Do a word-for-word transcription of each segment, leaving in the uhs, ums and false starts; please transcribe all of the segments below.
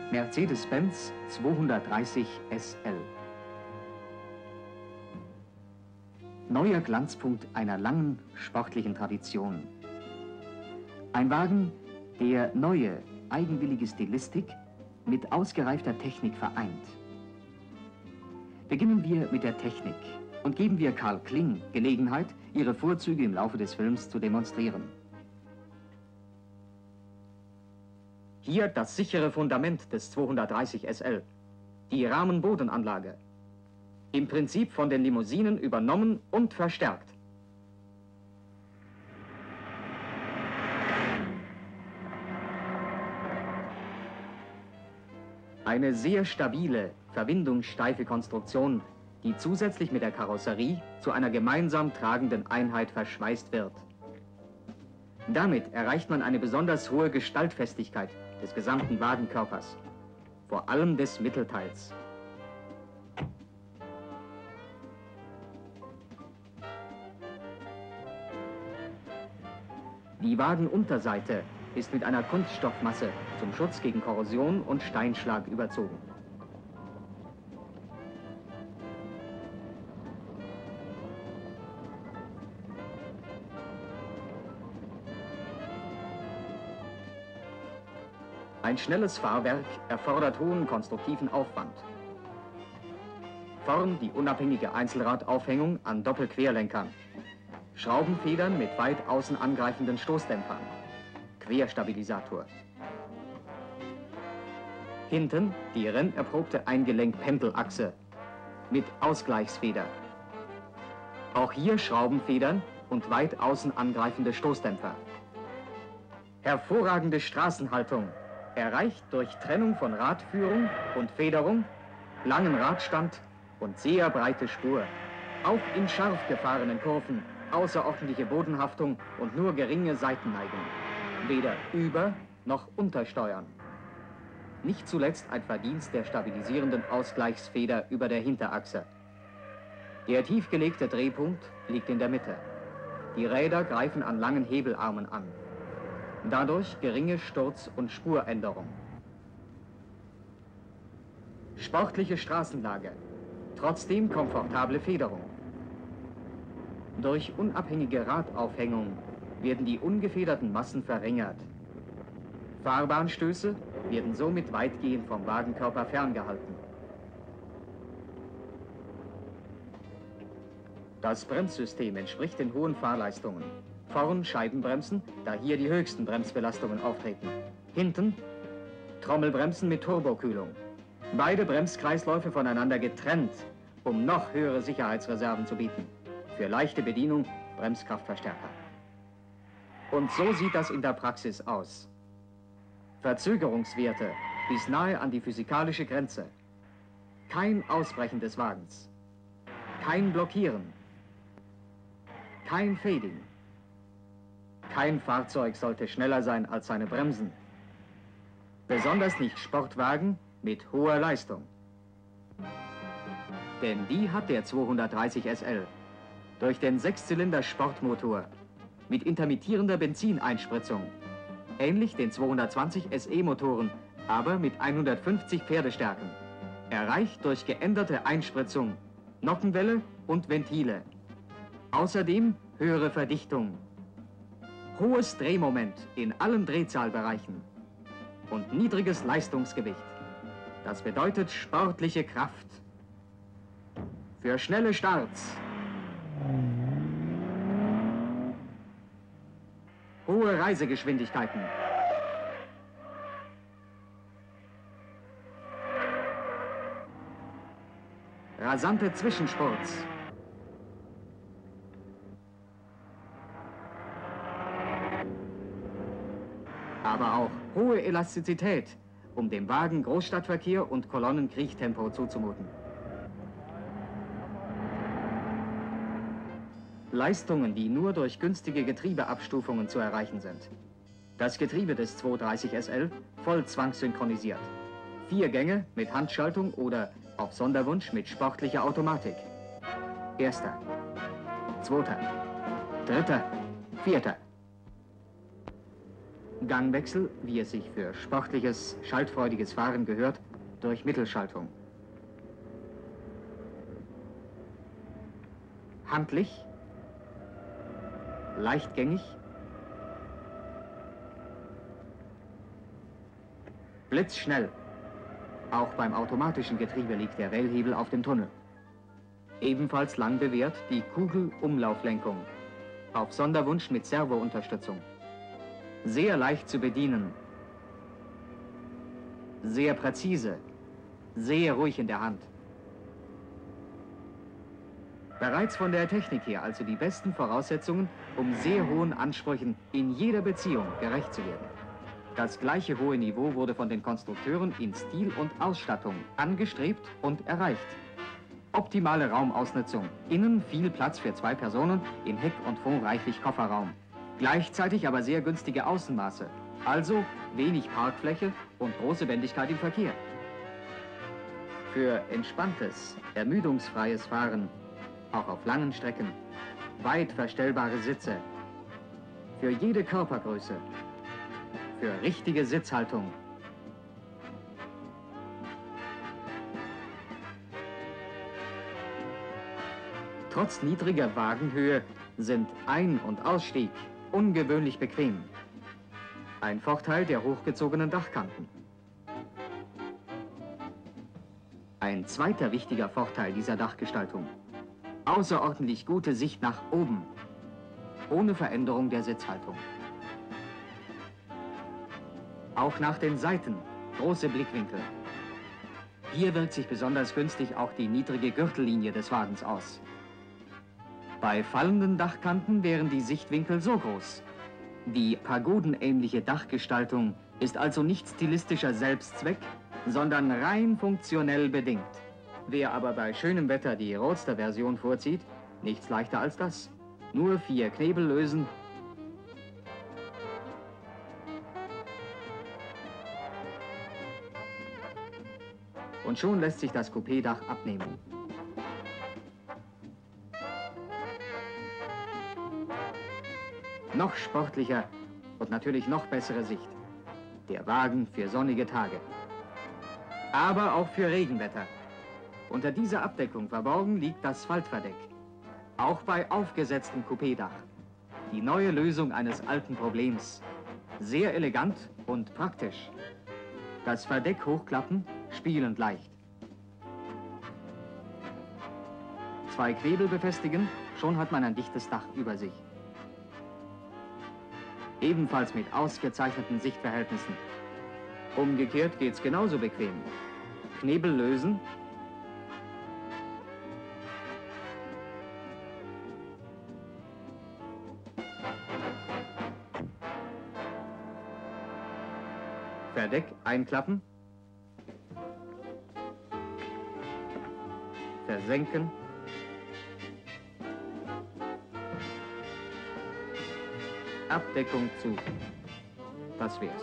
Mercedes-Benz zweihundertdreißig S L. Neuer Glanzpunkt einer langen sportlichen Tradition. Ein Wagen, der neue, eigenwillige Stilistik mit ausgereifter Technik vereint. Beginnen wir mit der Technik und geben wir Karl Kling Gelegenheit, ihre Vorzüge im Laufe des Films zu demonstrieren. Hier das sichere Fundament des zweihundertdreißig S L, die Rahmenbodenanlage. Im Prinzip von den Limousinen übernommen und verstärkt. Eine sehr stabile, verwindungssteife Konstruktion, die zusätzlich mit der Karosserie zu einer gemeinsam tragenden Einheit verschweißt wird. Damit erreicht man eine besonders hohe Gestaltfestigkeit des gesamten Wagenkörpers, vor allem des Mittelteils. Die Wagenunterseite ist mit einer Kunststoffmasse zum Schutz gegen Korrosion und Steinschlag überzogen. Ein schnelles Fahrwerk erfordert hohen konstruktiven Aufwand. Vorn die unabhängige Einzelradaufhängung an Doppelquerlenkern. Schraubenfedern mit weit außen angreifenden Stoßdämpfern. Querstabilisator. Hinten die rennerprobte Eingelenk-Pendelachse mit Ausgleichsfeder. Auch hier Schraubenfedern und weit außen angreifende Stoßdämpfer. Hervorragende Straßenhaltung, erreicht durch Trennung von Radführung und Federung, langen Radstand und sehr breite Spur. Auch in scharf gefahrenen Kurven außerordentliche Bodenhaftung und nur geringe Seitenneigung. Weder über- noch untersteuern. Nicht zuletzt ein Verdienst der stabilisierenden Ausgleichsfeder über der Hinterachse. Der tiefgelegte Drehpunkt liegt in der Mitte. Die Räder greifen an langen Hebelarmen an. Dadurch geringe Sturz- und Spuränderung. Sportliche Straßenlage, trotzdem komfortable Federung. Durch unabhängige Radaufhängung werden die ungefederten Massen verringert. Fahrbahnstöße werden somit weitgehend vom Wagenkörper ferngehalten. Das Bremssystem entspricht den hohen Fahrleistungen. Vorn Scheibenbremsen, da hier die höchsten Bremsbelastungen auftreten. Hinten Trommelbremsen mit Turbokühlung. Beide Bremskreisläufe voneinander getrennt, um noch höhere Sicherheitsreserven zu bieten. Für leichte Bedienung Bremskraftverstärker. Und so sieht das in der Praxis aus. Verzögerungswerte bis nahe an die physikalische Grenze. Kein Ausbrechen des Wagens. Kein Blockieren. Kein Fading. Kein Fahrzeug sollte schneller sein als seine Bremsen. Besonders nicht Sportwagen mit hoher Leistung. Denn die hat der zweihundertdreißig S L. Durch den Sechszylinder-Sportmotor mit intermittierender Benzineinspritzung, ähnlich den zweihundertzwanzig S E-Motoren, aber mit hundertfünfzig Pferdestärken, erreicht durch geänderte Einspritzung, Nockenwelle und Ventile. Außerdem höhere Verdichtung, hohes Drehmoment in allen Drehzahlbereichen und niedriges Leistungsgewicht. Das bedeutet sportliche Kraft. Für schnelle Starts, hohe Reisegeschwindigkeiten, rasante Zwischenspurts, aber auch hohe Elastizität, um dem Wagen Großstadtverkehr und Kolonnenkriechtempo zuzumuten. Leistungen, die nur durch günstige Getriebeabstufungen zu erreichen sind. Das Getriebe des zweihundertdreißig S L voll zwangssynchronisiert. Vier Gänge mit Handschaltung oder auf Sonderwunsch mit sportlicher Automatik. Erster, zweiter, dritter, vierter. Gangwechsel, wie es sich für sportliches, schaltfreudiges Fahren gehört, durch Mittelschaltung. Handlich, leichtgängig, blitzschnell. Auch beim automatischen Getriebe liegt der Wählhebel auf dem Tunnel. Ebenfalls lang bewährt die Kugelumlauflenkung, auf Sonderwunsch mit Servounterstützung. Sehr leicht zu bedienen, sehr präzise, sehr ruhig in der Hand. Bereits von der Technik her also die besten Voraussetzungen, um sehr hohen Ansprüchen in jeder Beziehung gerecht zu werden. Das gleiche hohe Niveau wurde von den Konstrukteuren in Stil und Ausstattung angestrebt und erreicht. Optimale Raumausnutzung, innen viel Platz für zwei Personen, im Heck und Fond reichlich Kofferraum. Gleichzeitig aber sehr günstige Außenmaße, also wenig Parkfläche und große Wendigkeit im Verkehr. Für entspanntes, ermüdungsfreies Fahren, auch auf langen Strecken, weit verstellbare Sitze, für jede Körpergröße, für richtige Sitzhaltung. Trotz niedriger Wagenhöhe sind Ein- und Ausstieg ungewöhnlich bequem. Ein Vorteil der hochgezogenen Dachkanten. Ein zweiter wichtiger Vorteil dieser Dachgestaltung: außerordentlich gute Sicht nach oben, ohne Veränderung der Sitzhaltung. Auch nach den Seiten große Blickwinkel. Hier wirkt sich besonders günstig auch die niedrige Gürtellinie des Wagens aus. Bei fallenden Dachkanten wären die Sichtwinkel so groß. Die pagodenähnliche Dachgestaltung ist also nicht stilistischer Selbstzweck, sondern rein funktionell bedingt. Wer aber bei schönem Wetter die Roadster-Version vorzieht, nichts leichter als das. Nur vier Knebel lösen. Und schon lässt sich das Coupé-Dach abnehmen. Noch sportlicher und natürlich noch bessere Sicht. Der Wagen für sonnige Tage. Aber auch für Regenwetter. Unter dieser Abdeckung verborgen liegt das Faltverdeck. Auch bei aufgesetztem Coupé-Dach. Die neue Lösung eines alten Problems. Sehr elegant und praktisch. Das Verdeck hochklappen, spielend leicht. Zwei Knebel befestigen, schon hat man ein dichtes Dach über sich. Ebenfalls mit ausgezeichneten Sichtverhältnissen. Umgekehrt geht's genauso bequem. Knebel lösen. Verdeck einklappen. Versenken. Abdeckung zu. Das wär's.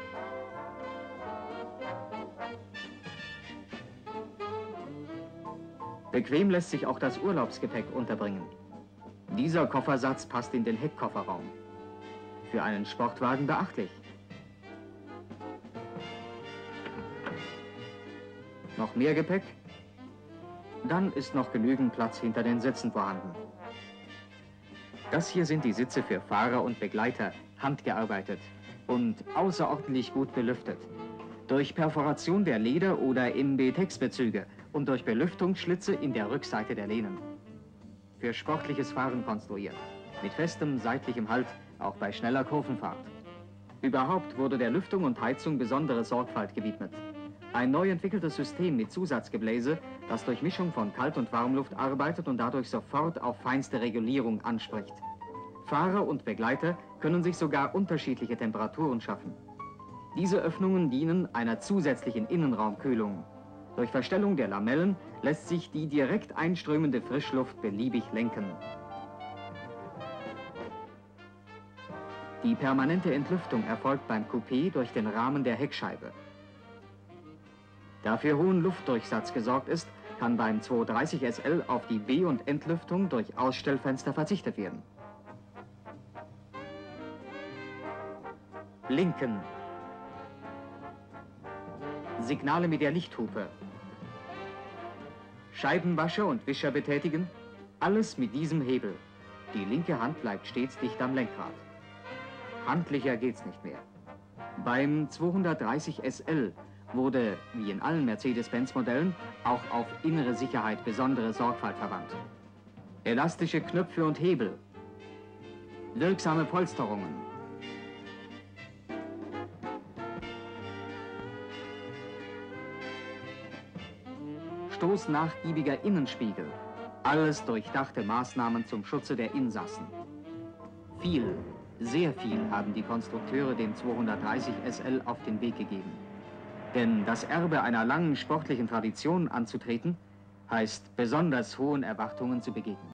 Bequem lässt sich auch das Urlaubsgepäck unterbringen. Dieser Koffersatz passt in den Heckkofferraum. Für einen Sportwagen beachtlich. Noch mehr Gepäck? Dann ist noch genügend Platz hinter den Sitzen vorhanden. Das hier sind die Sitze für Fahrer und Begleiter, handgearbeitet und außerordentlich gut belüftet. Durch Perforation der Leder- oder M B-Texbezüge und durch Belüftungsschlitze in der Rückseite der Lehnen. Für sportliches Fahren konstruiert, mit festem seitlichem Halt, auch bei schneller Kurvenfahrt. Überhaupt wurde der Lüftung und Heizung besondere Sorgfalt gewidmet. Ein neu entwickeltes System mit Zusatzgebläse, das durch Mischung von Kalt- und Warmluft arbeitet und dadurch sofort auf feinste Regulierung anspricht. Fahrer und Begleiter können sich sogar unterschiedliche Temperaturen schaffen. Diese Öffnungen dienen einer zusätzlichen Innenraumkühlung. Durch Verstellung der Lamellen lässt sich die direkt einströmende Frischluft beliebig lenken. Die permanente Entlüftung erfolgt beim Coupé durch den Rahmen der Heckscheibe. Da für hohen Luftdurchsatz gesorgt ist, kann beim zweihundertdreißig S L auf die B- und Entlüftung durch Ausstellfenster verzichtet werden. Blinken. Signale mit der Lichthupe. Scheibenwascher und Wischer betätigen. Alles mit diesem Hebel. Die linke Hand bleibt stets dicht am Lenkrad. Handlicher geht's nicht mehr. Beim zweihundertdreißig S L wurde, wie in allen Mercedes-Benz-Modellen, auch auf innere Sicherheit besondere Sorgfalt verwandt. Elastische Knöpfe und Hebel. Wirksame Polsterungen. Stoßnachgiebiger Innenspiegel. Alles durchdachte Maßnahmen zum Schutze der Insassen. Viel, sehr viel haben die Konstrukteure dem zweihundertdreißig S L auf den Weg gegeben. Denn das Erbe einer langen sportlichen Tradition anzutreten, heißt besonders hohen Erwartungen zu begegnen.